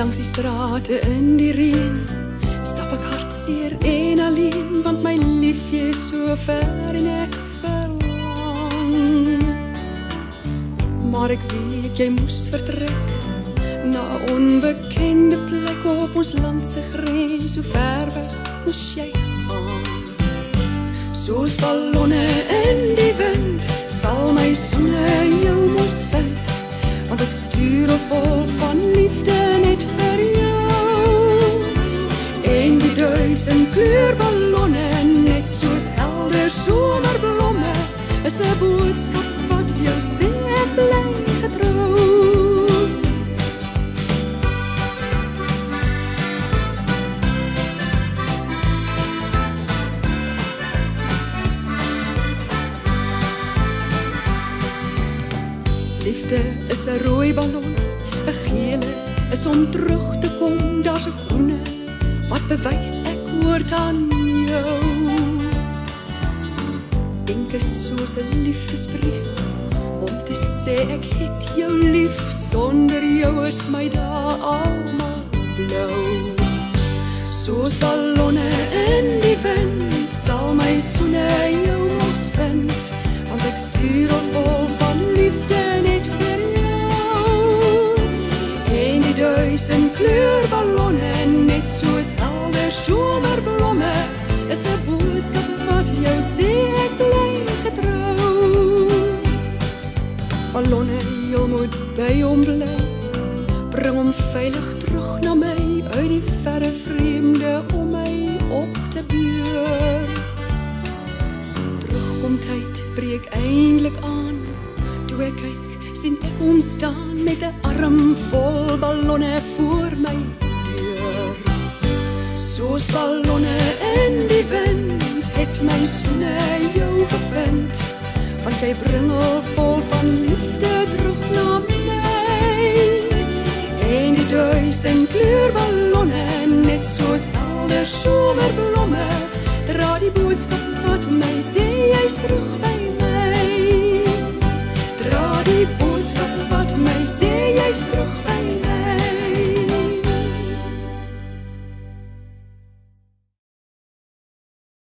Langs die strate in die reën stap ek hartseer en alleen, want my liefje is so ver en ek verlang. Maar ek weet jy moes vertrek na 'n onbekende plek op ons land se grens, so ver weg moes jy gaan. Soos ballonne in die wind sal my soene jou mos vind, want ek stuur al vol van liefde net vir jou. En die 1000 kleurballonne, net soos helder somerblomme, is 'n boodskap wat jou sê bly getrou. Liefde is 'n rooi ballon, 'n gele is om terug te kom, daar's 'n groene wat bewys ek hoort aan jou. Dink is soos 'n liefdesbrief om te sê ek het jou lief, sonder jou is my dae almal blou. Soos ballonne in die wind sal my soene jou mos vind, want ek stuur al vol van liefde net vir jou. En die 1000 kleurballonne, net soos helder somerblomme, is 'n boodskap wat jou sê ek bly getrou. Ballonne, jy moet by hom bly, bring hom veilig terug na my, uit die verre vreemde om my op te beur. Terugkomtyd breek eindelijk aan, toe ek kyk, sien ek hom staan met 'n arm vol ballonne voor my deur. Soos ballonne in die wind, het my soene jou gevind, want jy bring al vol van liefde terug na my. En die 1000 kleurballonne, net soos helder somerblomme, dra die boodskap wat my sê jy's terug by